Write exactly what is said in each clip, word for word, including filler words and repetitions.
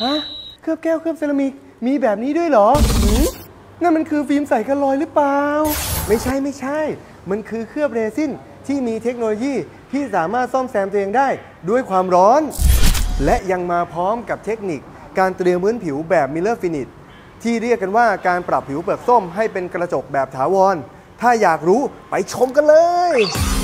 ฮะเคลือบแก้วเคลือบเซรามิกมีแบบนี้ด้วยเหรอนั่นมันคือฟิล์มใสกันรอยหรือเปล่าไม่ใช่ไม่ใช่มันคือเคลือบเรซินที่มีเทคโนโลยีที่สามารถซ่อมแซมตัวเองได้ด้วยความร้อนและยังมาพร้อมกับเทคนิคการเตรียมพื้นผิวแบบมิลเลอร์ฟินิชที่เรียกกันว่าการปรับผิวเปลือกส้มให้เป็นกระจกแบบถาวรถ้าอยากรู้ไปชมกันเลย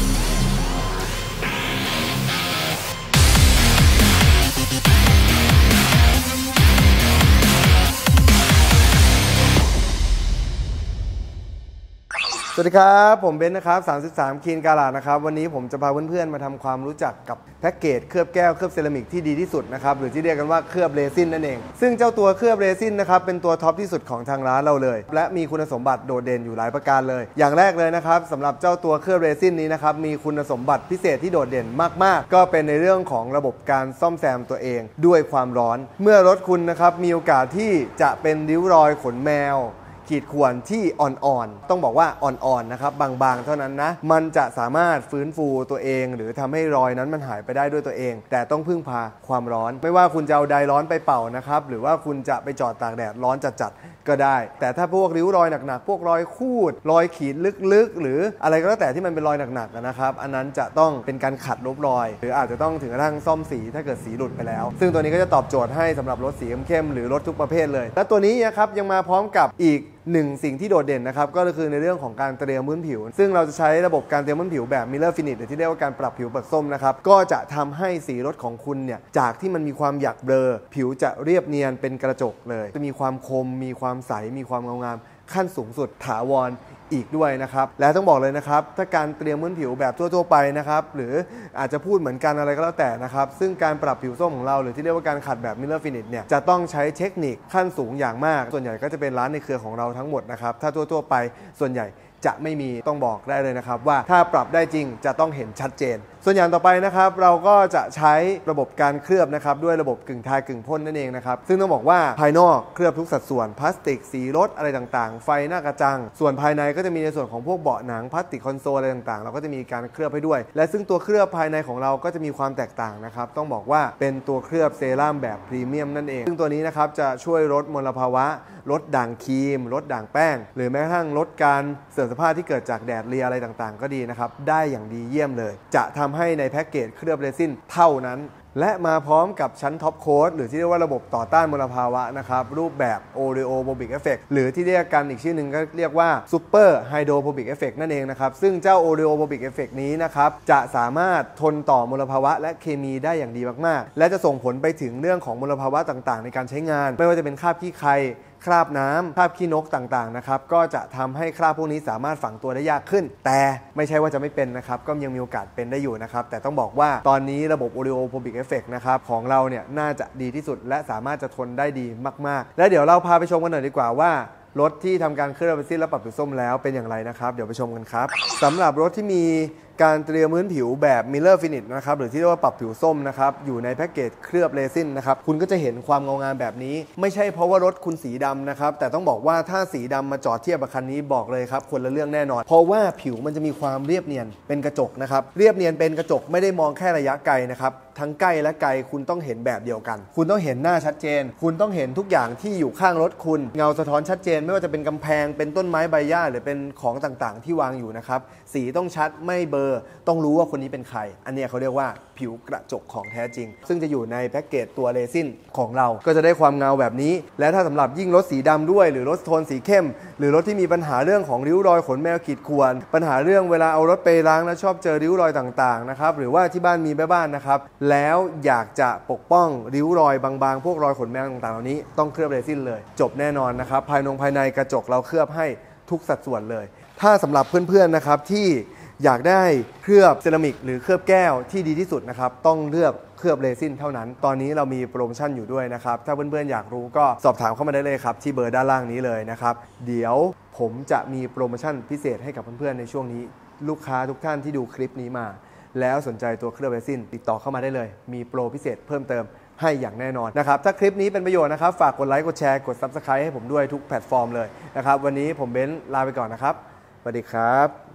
สวัสดีครับผมเบนซ์นะครับสามสิบสามคีนกาลานะครับวันนี้ผมจะพาเพื่อนๆมาทำความรู้จักกับแพ็กเกจเคลือบแก้วเคลือบเซรามิกที่ดีที่สุดนะครับหรือที่เรียกกันว่าเคลือบเรซินนั่นเองซึ่งเจ้าตัวเคลือบเรซินนะครับเป็นตัวท็อปที่สุดของทางร้านเราเลยและมีคุณสมบัติโดดเด่นอยู่หลายประการเลยอย่างแรกเลยนะครับสำหรับเจ้าตัวเคลือบเรซินนี้นะครับมีคุณสมบัติพิเศษที่โดดเด่นมากๆก็เป็นในเรื่องของระบบการซ่อมแซมตัวเองด้วยความร้อนเมื่อรถคุณนะครับมีโอกาสที่จะเป็นริ้วรอยขนแมวขีดข่วนที่อ่อนๆต้องบอกว่าอ่อนๆนะครับบางๆเท่านั้นนะมันจะสามารถฟื้นฟูตัวเองหรือทำให้รอยนั้นมันหายไปได้ด้วยตัวเองแต่ต้องพึ่งพาความร้อนไม่ว่าคุณจะเอาไดร้อนไปเป่านะครับหรือว่าคุณจะไปจอดตากแดดร้อนจัดๆก็ได้แต่ถ้าพวกริ้วรอยหนักๆพวกรอยคูดรอยขีดลึกๆหรืออะไรก็แล้วแต่ที่มันเป็นรอยหนักๆนะครับอันนั้นจะต้องเป็นการขัดลบรอยหรืออาจจะต้องถึงกระทั่งซ่อมสีถ้าเกิดสีหลุดไปแล้วซึ่งตัวนี้ก็จะตอบโจทย์ให้สำหรับรถสีเข้มๆหรือรถทุกประเภทเลยและตัวนี้นะครับยังมาพร้อมกับอีกหนึ่งสิ่งที่โดดเด่นนะครับก็คือในเรื่องของการเตรียมพื้นผิวซึ่งเราจะใช้ระบบการเตรียมพื้นผิวแบบมิลเลอร์ฟินิชหรือที่เรียกว่าการปรับผิวเปลือกส้มนะครับก็จะทำให้สีรถของคุณเนี่ยจากที่มันมีความหยักเบลอผิวจะเรียบเนียนเป็นกระจกเลยจะมีความคมมีความใสมีความงามขั้นสูงสุดถาวรอีกด้วยนะครับและต้องบอกเลยนะครับถ้าการเตรียมพื้นผิวแบบทั่วๆไปนะครับหรืออาจจะพูดเหมือนกันอะไรก็แล้วแต่นะครับซึ่งการปรับผิวส้มของเราหรือที่เรียกว่าการขัดแบบมิลเลอร์ฟินิชเนี่ยจะต้องใช้เทคนิคขั้นสูงอย่างมากส่วนใหญ่ก็จะเป็นร้านในเครือของเราทั้งหมดนะครับถ้าทั่วๆไปส่วนใหญ่จะไม่มีต้องบอกได้เลยนะครับว่าถ้าปรับได้จริงจะต้องเห็นชัดเจนส่วนอย่างต่อไปนะครับเราก็จะใช้ระบบการเคลือบนะครับด้วยระบบกึ่งทากึ่งพ่นนั่นเองนะครับซึ่งต้องบอกว่าภายนอกเคลือบทุกสัดส่วนพลาสติกสีรถอะไรต่างๆไฟหน้ากระจังส่วนภายในก็จะมีในส่วนของพวกเบาะหนังพลาสติกคอนโซลอะไรต่างๆเราก็จะมีการเคลือบให้ด้วยและซึ่งตัวเคลือบภายในของเราก็จะมีความแตกต่างนะครับต้องบอกว่าเป็นตัวเคลือบเซรั่มแบบพรีเมียมนั่นเองซึ่งตัวนี้นะครับจะช่วยลดมลภาวะลดด่างครีมลดด่างแป้งหรือแม้กระทั่งลดการเสื่อมสภาพที่เกิดจากแดดเรียอะไรต่างๆก็ดีนะครับได้อย่างดีเยี่ยมเลยจะทำให้ในแพ็กเกจเคลือบเรซินเท่านั้นและมาพร้อมกับชั้นท็อปโค้ดหรือที่เรียกว่าระบบต่อต้านมลภาวะนะครับรูปแบบ Oleophobic Effect หรือที่เรียกกันอีกชื่อหนึ่งก็เรียกว่า Super Hydrophobic Effect นั่นเองนะครับซึ่งเจ้า Oleophobic Effect นี้นะครับจะสามารถทนต่อมลภาวะและเคมีได้อย่างดีมากๆและจะส่งผลไปถึงเรื่องของมลภาวะต่างๆในการใช้งานไม่ว่าจะเป็นคราบขี้ใครคราบน้ำคราบขี้นกต่างๆนะครับก็จะทำให้คราบพวกนี้สามารถฝังตัวได้ยากขึ้นแต่ไม่ใช่ว่าจะไม่เป็นนะครับก็ยังมีโอกาสเป็นได้อยู่นะครับแต่ต้องบอกว่าตอนนี้ระบบ Oleophobic Effect นะครับของเราเนี่ยน่าจะดีที่สุดและสามารถจะทนได้ดีมากๆและเดี๋ยวเราพาไปชมกันหน่อยดีกว่าว่ารถที่ทำการเคลือบเรซินและปรับผิวส้มแล้วเป็นอย่างไรนะครับเดี๋ยวไปชมกันครับสำหรับรถที่มีการเตรียมพื้นผิวแบบมิลเลอร์ฟินิชนะครับหรือที่เรียกว่าปรับผิวส้มนะครับอยู่ในแพ็กเกจเคลือบเรซินนะครับคุณก็จะเห็นความเงางามแบบนี้ไม่ใช่เพราะว่ารถคุณสีดำนะครับแต่ต้องบอกว่าถ้าสีดำมาจอดเทียบกับคันนี้บอกเลยครับคนละเรื่องแน่นอนเพราะว่าผิวมันจะมีความเรียบเนียนเป็นกระจกนะครับเรียบเนียนเป็นกระจกไม่ได้มองแค่ระยะไกลนะครับทั้งใกล้และไกลคุณต้องเห็นแบบเดียวกันคุณต้องเห็นหน้าชัดเจนคุณต้องเห็นทุกอย่างที่อยู่ข้างรถคุณเงาสะท้อนชัดเจนไม่ว่าจะเป็นกำแพงเป็นต้นไม้ใบหญ้าหรือเป็นของต่างๆที่วางอยู่นะครับสีต้องชัดไม่เบลอต้องรู้ว่าคนนี้เป็นใครอันนี้เขาเรียกว่าผิวกระจกของแท้จริงซึ่งจะอยู่ในแพ็กเกจตัวเรซินของเราก็จะได้ความเงาแบบนี้และถ้าสำหรับยิ่งรถสีดำด้วยหรือรถโทนสีเข้มหรือรถที่มีปัญหาเรื่องของริ้วรอยขนแมวขีดข่วนปัญหาเรื่องเวลาเอารถไปล้างแล้วชอบเจอริ้วรอยต่างๆนะครับหรือว่าที่บ้านมีแม่บ้านนะครับแล้วอยากจะปกป้องริ้วรอยบางๆพวกรอยขนแมวต่างๆเหล่านี้ต้องเคลือบเรซินเลยจบแน่นอนนะครับภายในภายในกระจกเราเคลือบให้ทุกสัดส่วนเลยถ้าสำหรับเพื่อนๆนะครับที่อยากได้เคลือบเซรามิกหรือเคลือบแก้วที่ดีที่สุดนะครับต้องเลือกเคลือบเรซินเท่านั้นตอนนี้เรามีโปรโมชั่นอยู่ด้วยนะครับถ้าเพื่อนๆอยากรู้ก็สอบถามเข้ามาได้เลยครับที่เบอร์ด้านล่างนี้เลยนะครับเดี๋ยวผมจะมีโปรโมชั่นพิเศษให้กับเพื่อนๆในช่วงนี้ลูกค้าทุกท่านที่ดูคลิปนี้มาแล้วสนใจตัวเคลือบเรซินติดต่อเข้ามาได้เลยมีโปรพิเศษเพิ่มเติมให้อย่างแน่นอนนะครับถ้าคลิปนี้เป็นประโยชน์นะครับฝากกดไลค์กดแชร์กด ซับสไครบ์ ให้ผมด้วยทุกแพลตฟอร์มเลยนะครับวันนี้ผมเบนซ์ลาไปก่อนนะครับสวัสดีครับ